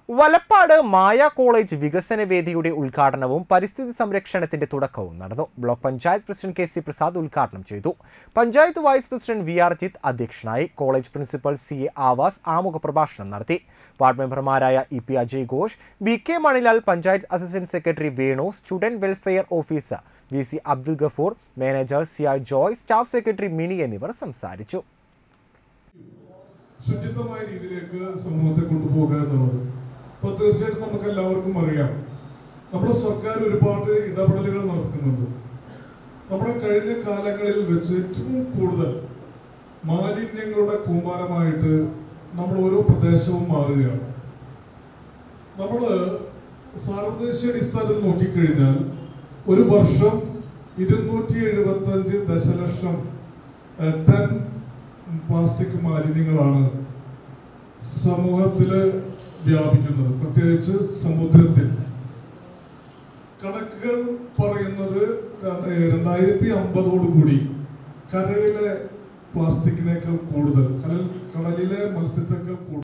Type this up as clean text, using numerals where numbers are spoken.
വലപ്പാട് മായ college വികസന വേദിയുടെ ഉദ്ഘാടനവും പരിസ്ഥിതി സംരക്ഷണത്തിന്റെ തുടക്കവും നടന്നു. Block panchayat president K C. Prasad ഉദ്ഘാടനം ചെയ്തു. Panchayat vice president V R. Jith അധ്യക്ഷനായി. College principal CA. ആവാസ് ആമുഖ പ്രഭാഷണം നടത്തി. വാർഡ് മെമ്പർമാരായ E P. Ajay Ghosh, B K. Manilal, panchayat assistant secretary Venu, student welfare officer V C. Abdul Gafoor, manager C R. Joy, staff secretary Mini എന്നിവർ സംസാരിച്ചു. ശുചിത്വമായ രീതിയിലേക്ക് സമൂഹത്തെ കൊണ്ടുപോകുക എന്നുള്ളത് ഇപ്പോൾ തീർച്ചയായിട്ടും നമുക്ക് എല്ലാവർക്കും അറിയാം. നമ്മുടെ സർക്കാർ ഒരുപാട് ഇടപെടലുകൾ നടത്തുന്നുണ്ട്. നമ്മുടെ കഴിഞ്ഞ കാലങ്ങളിൽ വെച്ച് ഏറ്റവും കൂടുതൽ മാലിന്യങ്ങളുടെ കൂമ്പാരമായിട്ട് നമ്മൾ ഓരോ പ്രദേശവും മാറുകയാണ്. നമ്മൾ സാർവദേശീയ അടിസ്ഥാനത്തിൽ നോക്കിക്കഴിഞ്ഞാൽ ഒരു വർഷം 275 ദശലക്ഷം ടൺ പ്ലാസ്റ്റിക് മാലിന്യങ്ങളാണ് സമൂഹത്തിൽ വ്യാപിക്കുന്നത്, പ്രത്യേകിച്ച് സമുദ്രത്തിൽ. കണക്കുകൾ പറയുന്നത് 2050 കരയിലെ പ്ലാസ്റ്റിക്കിനേക്കാൾ കൂടുതൽ, കടലിലെ മത്സ്യത്തേക്കാൾ കൂടുതൽ